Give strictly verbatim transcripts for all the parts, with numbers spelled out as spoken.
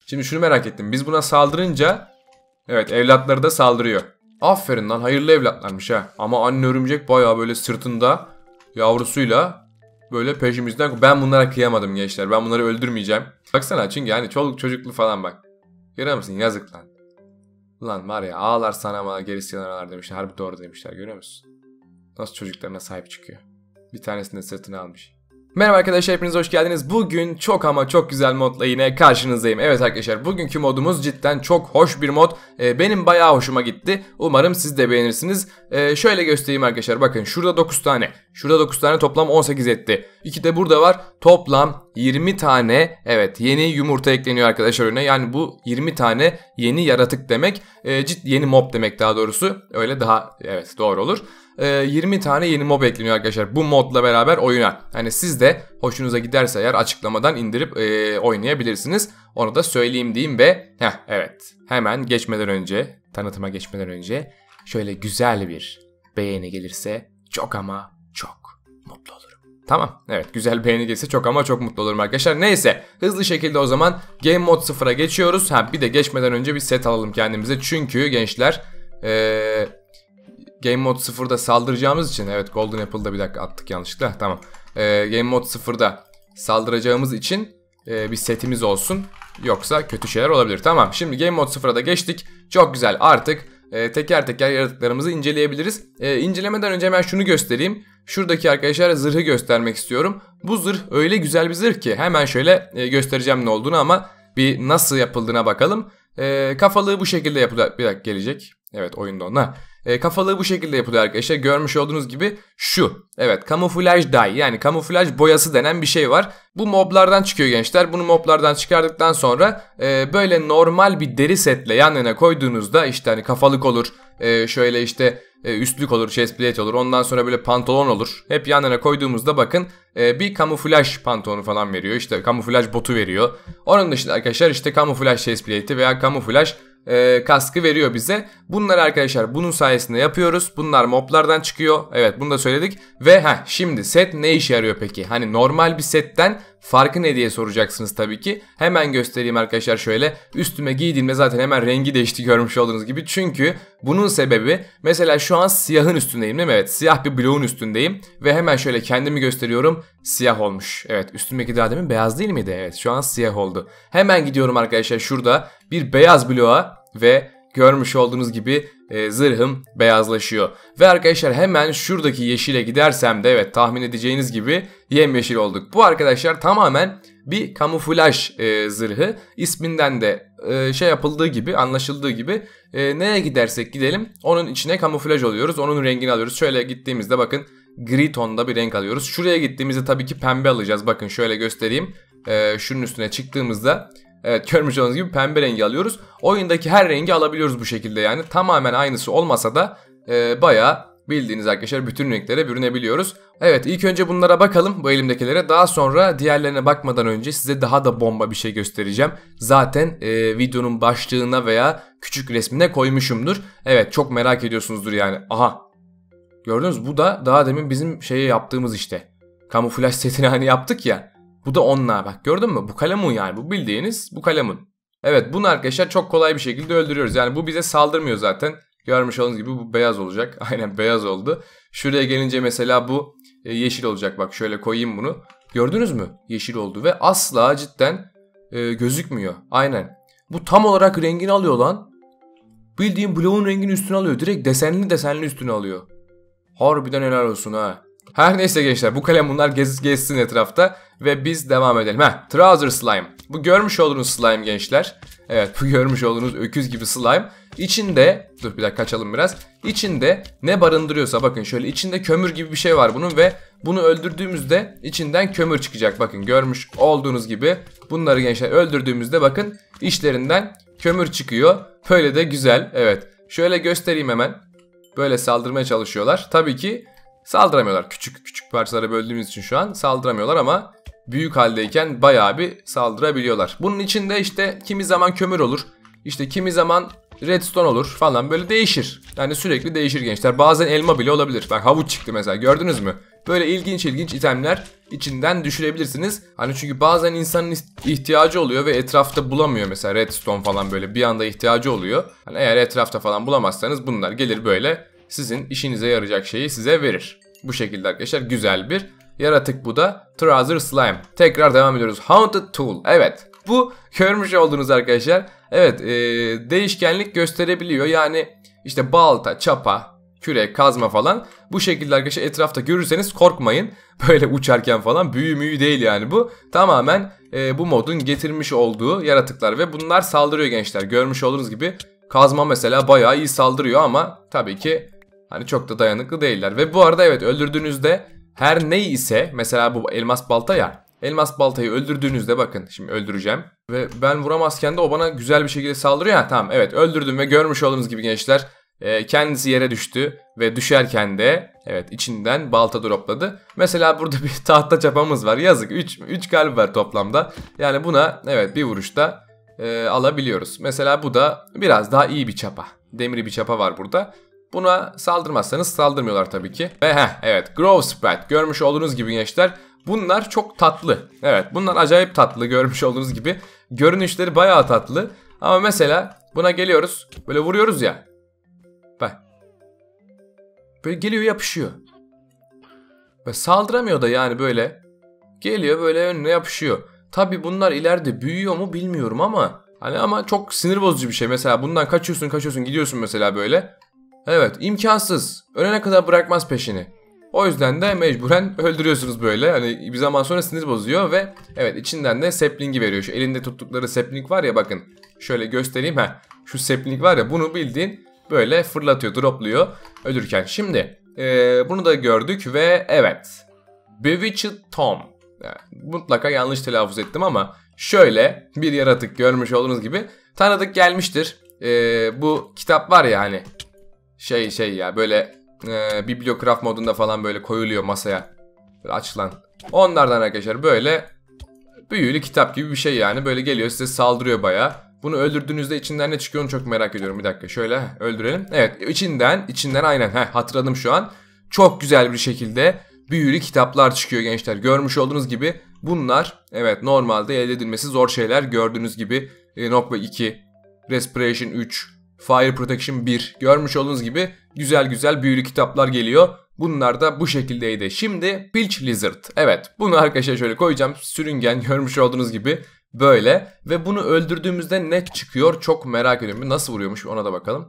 Şimdi şunu merak ettim. Biz buna saldırınca evet evlatları da saldırıyor. Aferin lan, hayırlı evlatlarmış ha. Ama anne örümcek bayağı böyle sırtında yavrusuyla böyle peşimizden. Ben bunlara kıyamadım gençler. Ben bunları öldürmeyeceğim. Baksana çünkü yani çoluk çocuklu falan bak. Görüyor musun? Yazık lan. Lan var ya, ağlar sana ama gerisi yanalar demişler. Harbi doğru demişler, görüyor musun? Nasıl çocuklarına sahip çıkıyor. Bir tanesini de sırtına almış. Merhaba arkadaşlar, hepiniz hoş geldiniz. Bugün çok ama çok güzel modla yine karşınızdayım. Evet arkadaşlar, bugünkü modumuz cidden çok hoş bir mod. Ee, benim bayağı hoşuma gitti. Umarım siz de beğenirsiniz. Ee, şöyle göstereyim arkadaşlar, bakın şurada dokuz tane. Şurada dokuz tane, toplam on sekiz etti. iki de burada var. Toplam yirmi tane evet yeni yumurta ekleniyor arkadaşlar önüne. Yani bu yirmi tane yeni yaratık demek. Ee, ciddi yeni mob demek daha doğrusu. Öyle daha evet doğru olur. yirmi tane yeni mob ekleniyor arkadaşlar bu modla beraber oyuna. Hani siz de hoşunuza giderse eğer açıklamadan indirip e, oynayabilirsiniz. Onu da söyleyeyim diyeyim ve heh, evet hemen geçmeden önce, tanıtıma geçmeden önce şöyle güzel bir beğeni gelirse çok ama çok mutlu olurum. Tamam, evet, güzel beğeni gelirse çok ama çok mutlu olurum arkadaşlar. Neyse, hızlı şekilde o zaman Game Mode sıfıra geçiyoruz. Ha, bir de geçmeden önce bir set alalım kendimize. Çünkü gençler eee Game Mode sıfırda saldıracağımız için, evet Golden Apple'da bir dakika attık yanlışlıkla, tamam. Ee, Game Mode sıfırda saldıracağımız için e, bir setimiz olsun, yoksa kötü şeyler olabilir. Tamam, şimdi Game Mode sıfıra da geçtik. Çok güzel, artık e, teker teker yaratıklarımızı inceleyebiliriz. E, incelemeden önce hemen şunu göstereyim. Şuradaki arkadaşlar zırhı göstermek istiyorum. Bu zırh öyle güzel bir zırh ki hemen şöyle e, göstereceğim ne olduğunu, ama bir nasıl yapıldığına bakalım. E, kafalığı bu şekilde yapılıyor. Bir dakika, gelecek. Evet, oyunda ona. E, kafalığı bu şekilde yapılıyor arkadaşlar. Görmüş olduğunuz gibi şu. Evet, kamuflaj dye, yani kamuflaj boyası denen bir şey var. Bu moblardan çıkıyor gençler. Bunu moblardan çıkardıktan sonra e, böyle normal bir deri setle yan yana koyduğunuzda işte hani kafalık olur. E, şöyle işte e, üstlük olur, chestplate olur. Ondan sonra böyle pantolon olur. Hep yan yana koyduğumuzda bakın e, bir kamuflaj pantolonu falan veriyor. İşte kamuflaj botu veriyor. Onun dışında arkadaşlar işte kamuflaj chestplate'i veya kamuflaj E, kaskı veriyor bize. Bunlar arkadaşlar bunun sayesinde yapıyoruz. Bunlar moblardan çıkıyor. Evet, bunu da söyledik. Ve heh, şimdi set ne işe yarıyor peki? Hani normal bir setten farkı ne diye soracaksınız tabii ki. Hemen göstereyim arkadaşlar şöyle. Üstüme giydiğimde zaten hemen rengi değişti, görmüş olduğunuz gibi. Çünkü bunun sebebi, mesela şu an siyahın üstündeyim değil mi? Evet, siyah bir bloğun üstündeyim. Ve hemen şöyle kendimi gösteriyorum. Siyah olmuş. Evet, üstümdeki daha demin beyaz değil miydi? Evet, şu an siyah oldu. Hemen gidiyorum arkadaşlar şurada bir beyaz bloğa ve görmüş olduğunuz gibi e, zırhım beyazlaşıyor. Ve arkadaşlar hemen şuradaki yeşile gidersem de evet tahmin edeceğiniz gibi yemyeşil olduk. Bu arkadaşlar tamamen bir kamuflaj e, zırhı. İsminden de e, şey yapıldığı gibi, anlaşıldığı gibi e, neye gidersek gidelim onun içine kamuflaj oluyoruz. Onun rengini alıyoruz. Şöyle gittiğimizde bakın gri tonda bir renk alıyoruz. Şuraya gittiğimizde tabii ki pembe alacağız. Bakın şöyle göstereyim. E, şunun üstüne çıktığımızda evet, görmüş olduğunuz gibi pembe rengi alıyoruz. Oyundaki her rengi alabiliyoruz bu şekilde yani. Tamamen aynısı olmasa da e, bayağı bildiğiniz arkadaşlar bütün renklere bürünebiliyoruz. Evet, ilk önce bunlara bakalım, bu elimdekilere. Daha sonra diğerlerine bakmadan önce size daha da bomba bir şey göstereceğim. Zaten e, videonun başlığına veya küçük resmine koymuşumdur. Evet, çok merak ediyorsunuzdur yani. Aha, gördünüz mü? Bu da daha demin bizim şeyi yaptığımız işte. Kamuflaj setini hani yaptık ya. Bu da onunla, bak gördün mü? Bu kalemun yani, bu bildiğiniz bu kalemun. Evet, bunu arkadaşlar çok kolay bir şekilde öldürüyoruz. Yani bu bize saldırmıyor zaten. Görmüş olduğunuz gibi bu beyaz olacak. Aynen beyaz oldu. Şuraya gelince mesela bu e, yeşil olacak. Bak şöyle koyayım bunu. Gördünüz mü? Yeşil oldu ve asla cidden e, gözükmüyor. Aynen. Bu tam olarak rengini alıyor lan. Bildiğin bloğun rengini üstüne alıyor. Direkt desenli desenli üstüne alıyor. Harbiden helal olsun ha. Her neyse gençler, bu kalem bunlar gez, gezsin etrafta ve biz devam edelim. Heh, Trouser Slime. Bu görmüş olduğunuz slime gençler. Evet, bu görmüş olduğunuz öküz gibi slime. İçinde, dur bir dakika kaçalım biraz. İçinde ne barındırıyorsa bakın şöyle içinde kömür gibi bir şey var bunun ve bunu öldürdüğümüzde içinden kömür çıkacak. Bakın görmüş olduğunuz gibi bunları gençler öldürdüğümüzde bakın içlerinden kömür çıkıyor. Böyle de güzel. Evet, şöyle göstereyim hemen. Böyle saldırmaya çalışıyorlar. Tabii ki saldıramıyorlar. Küçük küçük parçalara böldüğümüz için şu an saldıramıyorlar ama büyük haldeyken bayağı bir saldırabiliyorlar. Bunun içinde işte kimi zaman kömür olur. İşte kimi zaman redstone olur falan, böyle değişir. Yani sürekli değişir gençler. Bazen elma bile olabilir. Bak havuç çıktı mesela, gördünüz mü? böyle ilginç ilginç itemler içinden düşürebilirsiniz. Hani çünkü bazen insanın ihtiyacı oluyor ve etrafta bulamıyor, mesela redstone falan böyle bir anda ihtiyacı oluyor. Hani eğer etrafta falan bulamazsanız bunlar gelir böyle sizin işinize yarayacak şeyi size verir. Bu şekilde arkadaşlar güzel bir yaratık bu da. Trouser Slime. Tekrar devam ediyoruz. Haunted Tool. Evet. Bu görmüş olduğunuz arkadaşlar. Evet ee, değişkenlik gösterebiliyor. Yani işte balta, çapa, kürek, kazma falan. Bu şekilde arkadaşlar etrafta görürseniz korkmayın. Böyle uçarken falan büyü müyü değil yani bu. Tamamen e, bu modun getirmiş olduğu yaratıklar. Ve bunlar saldırıyor gençler. Görmüş olduğunuz gibi kazma mesela bayağı iyi saldırıyor ama tabii ki hani çok da dayanıklı değiller. Ve bu arada evet öldürdüğünüzde her ne ise mesela bu elmas balta ya. Elmas baltayı öldürdüğünüzde bakın şimdi öldüreceğim. Ve ben vuramazken de o bana güzel bir şekilde saldırıyor. Ha, tamam evet öldürdüm ve görmüş olduğunuz gibi gençler e, kendisi yere düştü. Ve düşerken de evet içinden balta dropladı. Mesela burada bir tahta çapamız var. Yazık üç kalp var toplamda. Yani buna evet bir vuruşta e, alabiliyoruz. Mesela bu da biraz daha iyi bir çapa. Demiri bir çapa var burada. Buna saldırmazsanız saldırmıyorlar tabii ki. Ve heh evet Growth Sprite görmüş olduğunuz gibi gençler. Bunlar çok tatlı. Evet bunlar acayip tatlı görmüş olduğunuz gibi. Görünüşleri bayağı tatlı. Ama mesela buna geliyoruz. Böyle vuruyoruz ya. Bak. Böyle geliyor yapışıyor. Ve saldıramıyor da yani böyle. Geliyor böyle önüne yapışıyor. Tabii bunlar ileride büyüyor mu bilmiyorum ama. Hani ama çok sinir bozucu bir şey. Mesela bundan kaçıyorsun kaçıyorsun gidiyorsun mesela böyle. Evet imkansız. Ölene kadar bırakmaz peşini. O yüzden de mecburen öldürüyorsunuz böyle. Hani bir zaman sonra sinir bozuyor ve evet içinden de sapling'i veriyor. Şu elinde tuttukları sapling var ya bakın. Şöyle göstereyim ha. Şu sapling var ya bunu bildiğin böyle fırlatıyor, dropluyor ölürken. Şimdi ee, bunu da gördük ve evet. Bewitched Tom. Yani, mutlaka yanlış telaffuz ettim ama şöyle bir yaratık görmüş olduğunuz gibi tanıdık gelmiştir. Ee, bu kitap var ya hani şey şey ya böyle e, Bibliocraft modunda falan böyle koyuluyor masaya böyle açılan. Onlardan arkadaşlar böyle büyülü kitap gibi bir şey yani böyle geliyor size saldırıyor bayağı. Bunu öldürdüğünüzde içinden ne çıkıyor onu çok merak ediyorum. Bir dakika şöyle öldürelim. Evet içinden içinden aynen heh, hatırladım şu an. Çok güzel bir şekilde büyülü kitaplar çıkıyor gençler. Görmüş olduğunuz gibi bunlar evet normalde elde edilmesi zor şeyler. Gördüğünüz gibi e, nokta iki, Respiration üç, Fire Protection bir. Görmüş olduğunuz gibi güzel güzel büyülü kitaplar geliyor. Bunlar da bu şekildeydi. Şimdi Pilch Lizard. Evet bunu arkadaşlar şöyle koyacağım. Sürüngen görmüş olduğunuz gibi böyle. Ve bunu öldürdüğümüzde ne çıkıyor çok merak ediyorum. Nasıl vuruyormuş ona da bakalım.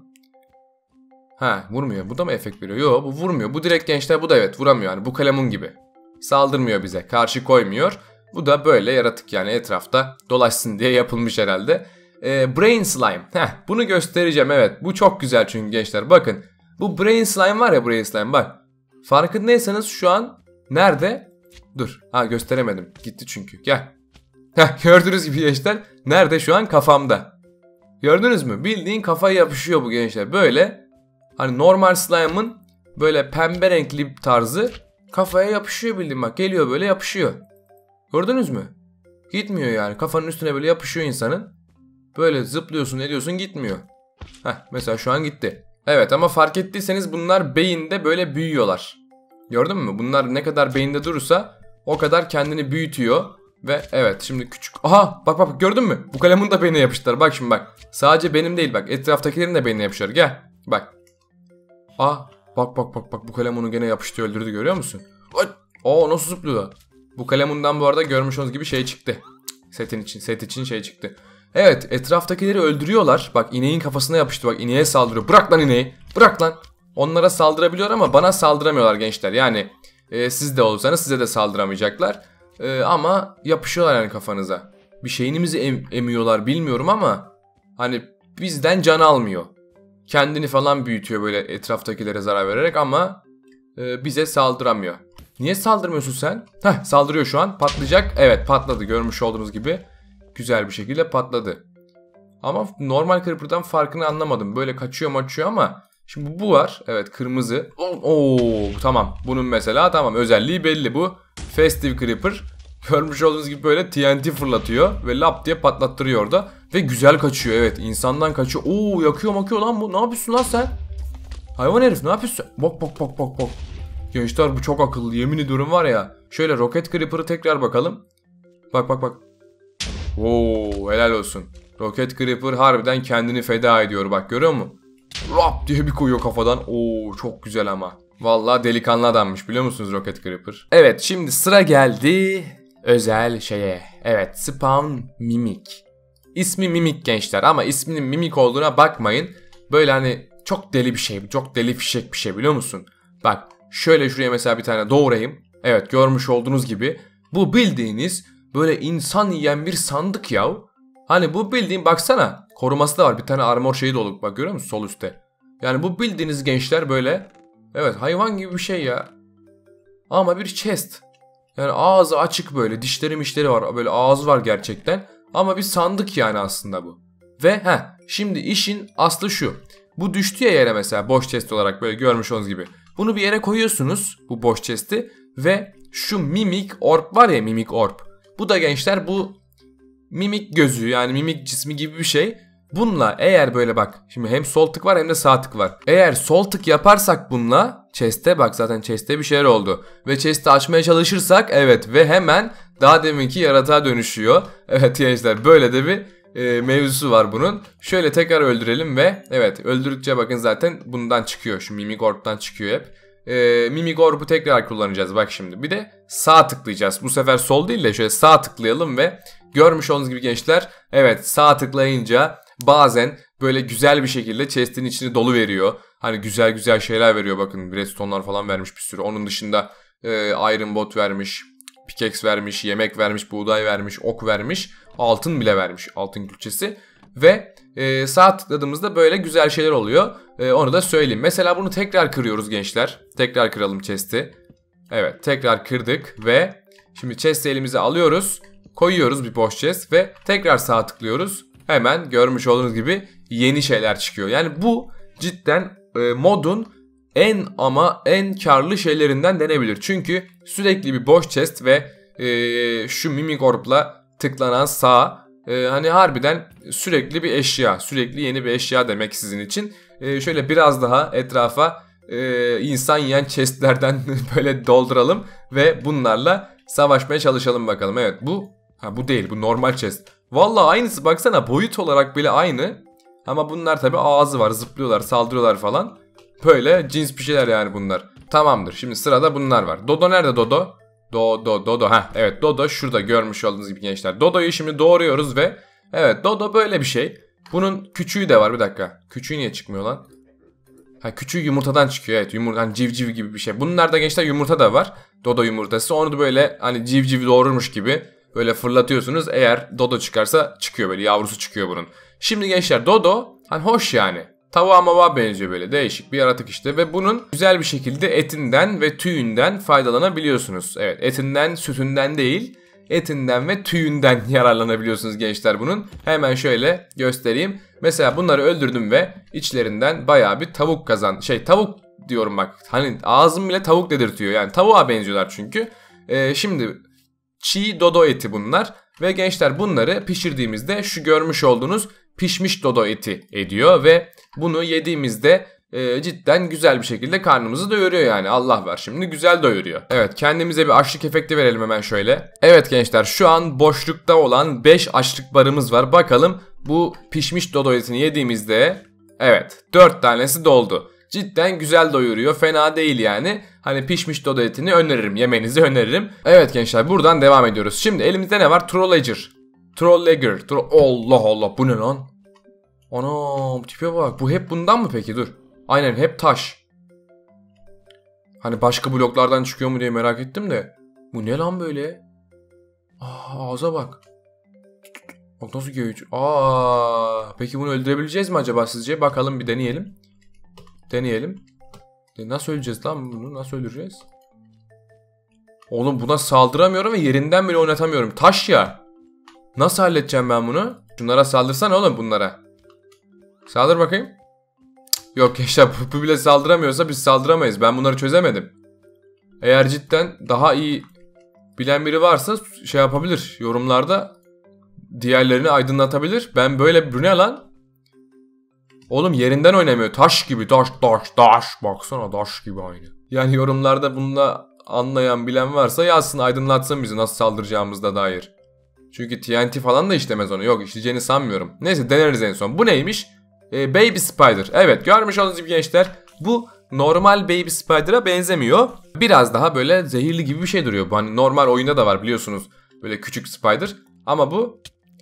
Ha vurmuyor. Bu da mı efekt veriyor? Yok bu vurmuyor. Bu direkt gençler bu da evet vuramıyor. Yani bu kalemun gibi. Saldırmıyor bize. Karşı koymuyor. Bu da böyle yaratık yani etrafta dolaşsın diye yapılmış herhalde. Ee, Brain Slime. Heh, bunu göstereceğim evet. Bu çok güzel çünkü gençler. Bakın. Bu Brain Slime var ya Brain Slime bak. Farkındaysanız şu an nerede? Dur. Ha gösteremedim. Gitti çünkü. Gel. Heh, gördüğünüz gibi gençler. Nerede şu an? Kafamda. Gördünüz mü? Bildiğin kafaya yapışıyor bu gençler. Böyle. Hani normal slime'ın böyle pembe renkli tarzı kafaya yapışıyor bildiğin bak. Geliyor böyle yapışıyor. Gördünüz mü? Gitmiyor yani. Kafanın üstüne böyle yapışıyor insanın. Böyle zıplıyorsun ediyorsun gitmiyor. Heh mesela şu an gitti. Evet ama fark ettiyseniz bunlar beyinde böyle büyüyorlar. Gördün mü? Bunlar ne kadar beyinde durursa o kadar kendini büyütüyor. Ve evet şimdi küçük. Aha bak bak gördün mü? Bu kalemun da beynine yapıştılar. Bak şimdi bak. Sadece benim değil bak. Etraftakilerin de beynine yapışıyor. Gel. Bak. Aa bak bak bak bak bu kalemunu gene yapıştı öldürdü görüyor musun? Aa nasıl zıplıyor? Bu kalemundan bu arada görmüş olduğunuz gibi şey çıktı. Setin için set için şey çıktı. Evet etraftakileri öldürüyorlar. Bak ineğin kafasına yapıştı bak ineğe saldırıyor. Bırak lan ineği. Bırak lan. Onlara saldırabiliyor ama bana saldıramıyorlar gençler. Yani e, siz de olursanız size de saldıramayacaklar. E, ama yapışıyorlar yani kafanıza. Bir şeyinizi em emiyorlar bilmiyorum ama hani bizden can almıyor. Kendini falan büyütüyor böyle etraftakilere zarar vererek ama e, bize saldıramıyor. Niye saldırmıyorsun sen? Heh saldırıyor şu an patlayacak. Evet patladı görmüş olduğunuz gibi. Güzel bir şekilde patladı. Ama normal Creeper'dan farkını anlamadım. Böyle kaçıyor maçıyor ama şimdi bu var. Evet kırmızı. Oo tamam. Bunun mesela tamam özelliği belli bu. Festive Creeper. Görmüş olduğunuz gibi böyle T N T fırlatıyor ve lap diye patlattırıyor orada. Ve güzel kaçıyor evet. İnsandan kaçıyor. Oo yakıyor makıyor lan bu. Ne yapıyorsun lan sen? Hayvan herif ne yapıyorsun? Bok bok bok bok bok. Gençler bu çok akıllı, yemin ediyorum var ya. Şöyle Rocket Creeper'ı tekrar bakalım. Bak bak bak. Oo, helal olsun. Rocket Creeper harbiden kendini feda ediyor, bak görüyor musun? Rap diye bir koyuyor kafadan. Oo, çok güzel ama. Vallahi delikanlı adammış, biliyor musunuz Rocket Creeper? Evet, şimdi sıra geldi özel şeye. Evet, Spawn Mimic. İsmi Mimic gençler ama isminin Mimic olduğuna bakmayın. Böyle hani çok deli bir şey, çok deli fişek bir şey, biliyor musun? Bak şöyle şuraya mesela bir tane doğrayayım. Evet, görmüş olduğunuz gibi bu bildiğiniz böyle insan yiyen bir sandık yav. Hani bu bildiğin, baksana koruması da var, bir tane armor şeyi de olup bak, görüyor musun sol üstte? Yani bu bildiğiniz gençler böyle, evet hayvan gibi bir şey ya. Ama bir chest. Yani ağzı açık, böyle dişleri mişleri var, böyle ağzı var gerçekten. Ama bir sandık yani aslında bu. Ve heh, şimdi işin aslı şu. Bu düştü ya yere mesela, boş chest olarak böyle görmüş olduğunuz gibi. Bunu bir yere koyuyorsunuz, bu boş chest'i. Ve şu mimik orb var ya, mimik orb. Bu da gençler bu mimik gözü, yani mimik cismi gibi bir şey. Bununla eğer böyle bak, şimdi hem sol tık var hem de sağ tık var. Eğer sol tık yaparsak bununla chest'e, bak zaten chest'e bir şeyler oldu. Ve chest'i açmaya çalışırsak, evet, ve hemen daha deminki yaratığa dönüşüyor. Evet gençler, böyle de bir e, mevzusu var bunun. Şöyle tekrar öldürelim ve evet, öldürdükçe bakın zaten bundan çıkıyor. Şu mimik orb'dan çıkıyor hep. E, mimik orb'u tekrar kullanacağız bak şimdi. Bir de sağ tıklayacağız. Bu sefer sol değil de şöyle sağ tıklayalım ve görmüş olduğunuz gibi gençler, evet sağ tıklayınca bazen böyle güzel bir şekilde chest'in içini dolu veriyor. Hani güzel güzel şeyler veriyor, bakın redstone'lar falan vermiş bir sürü. Onun dışında e, iron bot vermiş, pickaxe vermiş, yemek vermiş, buğday vermiş, ok vermiş, altın bile vermiş, altın külçesi. Ve e, sağ tıkladığımızda böyle güzel şeyler oluyor. E, onu da söyleyeyim. Mesela bunu tekrar kırıyoruz gençler. Tekrar kıralım chest'i. Evet, tekrar kırdık ve şimdi chest'i elimize alıyoruz. Koyuyoruz bir boş chest ve tekrar sağ tıklıyoruz. Hemen görmüş olduğunuz gibi yeni şeyler çıkıyor. Yani bu cidden e, modun en ama en karlı şeylerinden denebilir. Çünkü sürekli bir boş chest ve e, şu mimik orb'la tıklanan sağ, e, hani harbiden sürekli bir eşya, sürekli yeni bir eşya demek sizin için. E, şöyle biraz daha etrafa e, insan yiyen chestlerden böyle dolduralım ve bunlarla savaşmaya çalışalım bakalım. Evet, bu ha, bu değil, bu normal chest. Vallahi aynısı, baksana boyut olarak bile aynı. Ama bunlar tabi ağzı var, zıplıyorlar, saldırıyorlar falan. Böyle cins bir şeyler yani bunlar. Tamamdır, şimdi sırada bunlar var. Dodo nerede Dodo? Dodo Dodo ha evet, Dodo şurada görmüş olduğunuz gibi gençler. Dodo'yu şimdi doğruyoruz ve evet, Dodo böyle bir şey. Bunun küçüğü de var, bir dakika. Küçüğü niye çıkmıyor lan? Ha, küçüğü yumurtadan çıkıyor, evet, yumurta, hani civciv gibi bir şey. Bunlarda gençler yumurta da var. Dodo yumurtası, onu da böyle hani civciv doğurmuş gibi böyle fırlatıyorsunuz. Eğer Dodo çıkarsa çıkıyor, böyle yavrusu çıkıyor bunun. Şimdi gençler Dodo hani hoş yani. Tavuğa mava benziyor, böyle değişik bir yaratık işte. Ve bunun güzel bir şekilde etinden ve tüyünden faydalanabiliyorsunuz. Evet, etinden sütünden değil, etinden ve tüyünden yararlanabiliyorsunuz gençler bunun. Hemen şöyle göstereyim. Mesela bunları öldürdüm ve içlerinden bayağı bir tavuk kazan. Şey tavuk diyorum bak. Hani ağzım bile tavuk dedirtiyor. Yani tavuğa benziyorlar çünkü. Ee, şimdi çiğ dodo eti bunlar. Ve gençler bunları pişirdiğimizde şu görmüş olduğunuz pişmiş dodo eti ediyor. Ve bunu yediğimizde e, cidden güzel bir şekilde karnımızı doyuruyor yani. Allah var, şimdi güzel doyuruyor. Evet, kendimize bir açlık efekti verelim hemen şöyle. Evet gençler, şu an boşlukta olan beş açlık barımız var. Bakalım bu pişmiş dodo etini yediğimizde evet dört tanesi doldu. Cidden güzel doyuruyor, fena değil yani. Hani pişmiş dodo etini öneririm, yemenizi öneririm. Evet gençler, buradan devam ediyoruz. Şimdi elimizde ne var? Trollager. Trollager. Tro Allah Allah, bu ne lan? Anam tipe bak. Bu hep bundan mı peki? Dur. Aynen, hep taş. Hani başka bloklardan çıkıyor mu diye merak ettim de. Bu ne lan böyle? Aa, ağza bak. Bak nasıl göğüç. Aa, peki bunu öldürebileceğiz mi acaba sizce? Bakalım, bir deneyelim. Deneyelim. Nasıl öleceğiz lan bunu? Nasıl öldüreceğiz? Oğlum buna saldıramıyorum ve yerinden bile oynatamıyorum. Taş ya. Nasıl halledeceğim ben bunu? Şunlara saldırsana oğlum, bunlara. Saldır bakayım. Cık, yok gençler, bu bile saldıramıyorsa biz saldıramayız. Ben bunları çözemedim. Eğer cidden daha iyi bilen biri varsa şey yapabilir. Yorumlarda diğerlerini aydınlatabilir. Ben böyle, bu ne lan? Oğlum yerinden oynamıyor. Taş gibi, taş taş taş. Baksana taş gibi aynı. Yani yorumlarda bununla anlayan bilen varsa yazsın, aydınlatsın bizi nasıl saldıracağımızda dair. Çünkü T N T falan da işlemez onu. Yok, işleyeceğini sanmıyorum. Neyse, deneriz en son. Bu neymiş? Ee, Baby Spider. Evet, görmüş olduğunuz gibi gençler. Bu normal Baby Spider'a benzemiyor. Biraz daha böyle zehirli gibi bir şey duruyor. Bu hani normal oyunda da var biliyorsunuz. Böyle küçük Spider. Ama bu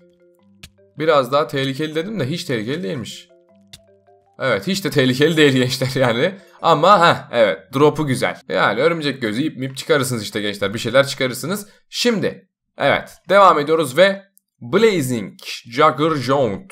biraz daha tehlikeli dedim de hiç tehlikeli değilmiş. Evet, hiç de tehlikeli değil gençler yani. Ama ha evet, drop'u güzel. Yani örümcek gözü ip mip çıkarırsınız işte gençler. Bir şeyler çıkarırsınız. Şimdi evet, devam ediyoruz ve Blazing Juggernaut.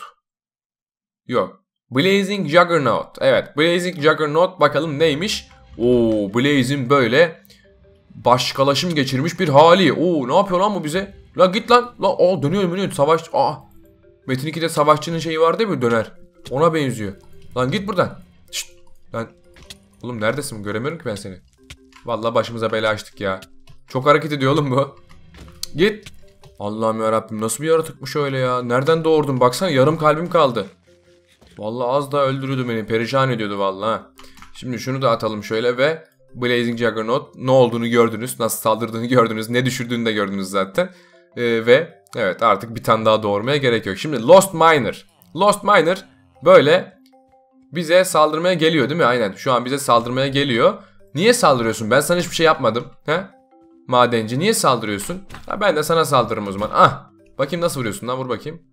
Yok. Blazing Juggernaut. Evet, Blazing Juggernaut bakalım neymiş? Oo, Blazing böyle başkalaşım geçirmiş bir hali. Oo, ne yapıyor lan bu bize? La git lan. La aa, dönüyor dönüyor savaş. Aa. Metin iki'de savaşçının şeyi var değil mi, döner? Ona benziyor. Lan git buradan. Şşt. Lan. Oğlum neredesin? Göremiyorum ki ben seni. Vallahi başımıza bela açtık ya. Çok hareket ediyor oğlum bu. Git. Allah'ım yarabbim, nasıl bir yaratıkmış öyle ya. Nereden doğurdun? Baksana, yarım kalbim kaldı. Vallahi az daha öldürüyordu beni. Perişan ediyordu vallahi. Şimdi şunu da atalım şöyle ve Blazing Juggernaut ne olduğunu gördünüz. Nasıl saldırdığını gördünüz. Ne düşürdüğünü de gördünüz zaten. Ee, ve evet, artık bir tane daha doğurmaya gerek yok. Şimdi Lost Miner. Lost Miner böyle bize saldırmaya geliyor değil mi? Aynen, şu an bize saldırmaya geliyor. Niye saldırıyorsun? Ben sana hiçbir şey yapmadım. He? Madenci, niye saldırıyorsun? Ha, ben de sana saldırırım o zaman. Ah, bakayım nasıl vuruyorsun lan, vur bakayım.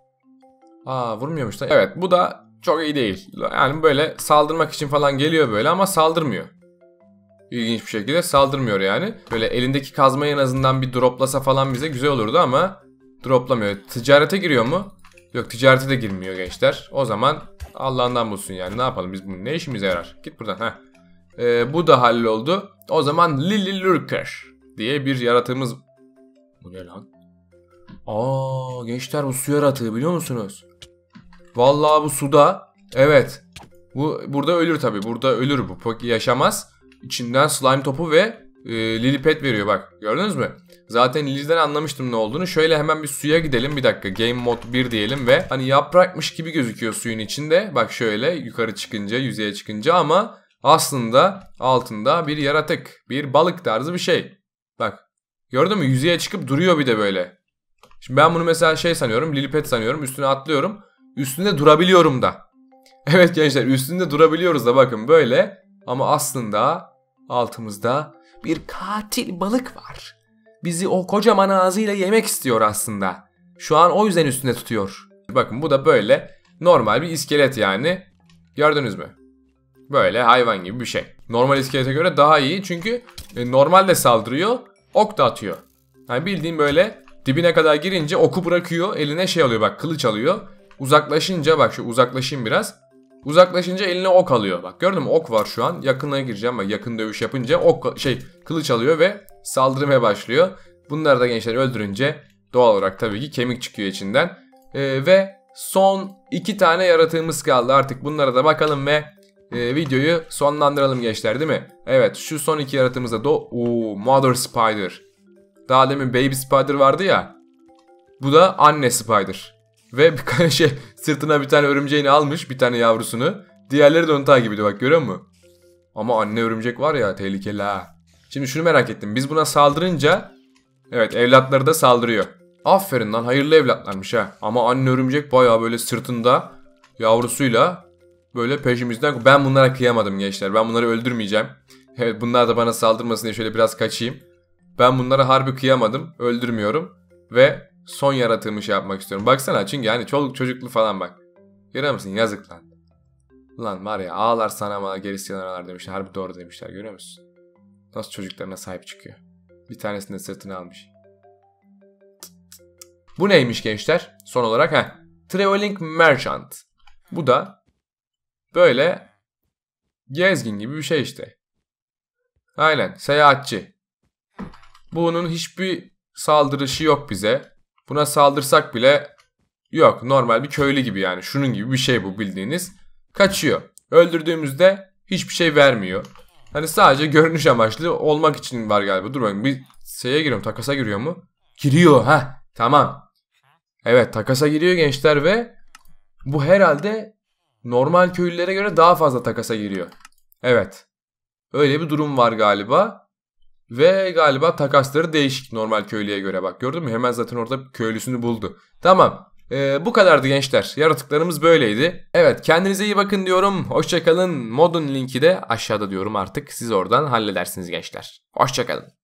Aa, vurmuyormuş da. Evet, bu da çok iyi değil. Yani böyle saldırmak için falan geliyor böyle ama saldırmıyor. İlginç bir şekilde saldırmıyor yani. Böyle elindeki kazmayı en azından bir droplasa falan bize güzel olurdu ama droplamıyor. Ticarete giriyor mu? Yok, ticarete de girmiyor gençler. O zaman Allah'ından bulsun yani. Ne yapalım biz, bunun ne işimize yarar? Git buradan. Heh. Ee, bu da halloldu. O zaman Lily Lurker diye bir yaratığımız. Bu ne lan? Aa gençler, bu su yaratığı biliyor musunuz? Vallahi bu suda. Evet. Bu burada ölür tabi. Burada ölür bu. Peki yaşamaz. İçinden slime topu ve e, Lily pet veriyor bak. Gördünüz mü? Zaten Lily'den anlamıştım ne olduğunu. Şöyle hemen bir suya gidelim bir dakika. Game mode bir diyelim ve hani yaprakmış gibi gözüküyor suyun içinde. Bak şöyle yukarı çıkınca, yüzeye çıkınca ama aslında altında bir yaratık. Bir balık tarzı bir şey. Bak. Gördün mü? Yüzeye çıkıp duruyor bir de böyle. Şimdi ben bunu mesela şey sanıyorum. Lily pet sanıyorum. Üstüne atlıyorum. Üstünde durabiliyorum da. Evet gençler, üstünde durabiliyoruz da bakın böyle. Ama aslında altımızda bir katil balık var. Bizi o kocaman ağzıyla yemek istiyor aslında. Şu an o yüzden üstünde tutuyor. Bakın bu da böyle normal bir iskelet yani. Gördünüz mü? Böyle hayvan gibi bir şey. Normal iskelete göre daha iyi çünkü normalde saldırıyor, ok da atıyor. Yani bildiğin böyle dibine kadar girince oku bırakıyor, eline şey alıyor bak, kılıç alıyor. Uzaklaşınca bak, şu uzaklaşayım biraz. Uzaklaşınca eline ok alıyor. Bak gördün mü, ok var şu an. Yakınına gireceğim bak, yakın dövüş yapınca ok şey kılıç alıyor ve saldırmaya başlıyor. Bunları da gençler öldürünce doğal olarak tabii ki kemik çıkıyor içinden. Ee, ve son iki tane yaratığımız kaldı. Artık bunlara da bakalım ve e, videoyu sonlandıralım gençler değil mi? Evet, şu son iki yaratığımızda do Oo, Mother Spider. Daha demin Baby Spider vardı ya. Bu da anne Spider. Ve bir şey sırtına bir tane örümceğini almış, bir tane yavrusunu. Diğerleri de onu takip ediyor bak, görüyor musun? Ama anne örümcek var ya, tehlikeli ha. Şimdi şunu merak ettim. Biz buna saldırınca evet, evlatları da saldırıyor. Aferin lan, hayırlı evlatlarmış ha. Ama anne örümcek bayağı böyle sırtında yavrusuyla böyle peşimizden. Ben bunlara kıyamadım gençler. Ben bunları öldürmeyeceğim. Evet, bunlar da bana saldırmasın diye şöyle biraz kaçayım. Ben bunlara harbi kıyamadım. Öldürmüyorum. Ve son yaratığımı şey yapmak istiyorum. Baksana, çünkü yani çoluk çocuklu falan bak. Görüyor musun? Yazık lan. Lan var ya, ağlar sana ama gerisi yanalar demişler. Harbi doğru demişler, görüyor musun? Nasıl çocuklarına sahip çıkıyor. Bir tanesini de sırtına almış. Bu neymiş gençler? Son olarak heh. Traveling Merchant. Bu da böyle gezgin gibi bir şey işte. Aynen, seyahatçi. Bunun hiçbir saldırışı yok bize. Buna saldırsak bile yok. Normal bir köylü gibi yani. Şunun gibi bir şey bu, bildiğiniz. Kaçıyor. Öldürdüğümüzde hiçbir şey vermiyor. Hani sadece görünüş amaçlı olmak için var galiba. Dur bakayım, bir şeye giriyorum. Takasa giriyor mu? Giriyor. Ha, tamam. Evet, takasa giriyor gençler ve bu herhalde normal köylülere göre daha fazla takasa giriyor. Evet. Öyle bir durum var galiba. Ve galiba takasları değişik normal köylüye göre. Bak gördün mü? Hemen zaten orada köylüsünü buldu. Tamam. Ee, bu kadardı gençler. Yaratıklarımız böyleydi. Evet, kendinize iyi bakın diyorum. Hoşçakalın. Modun linki de aşağıda diyorum artık. Siz oradan halledersiniz gençler. Hoşçakalın.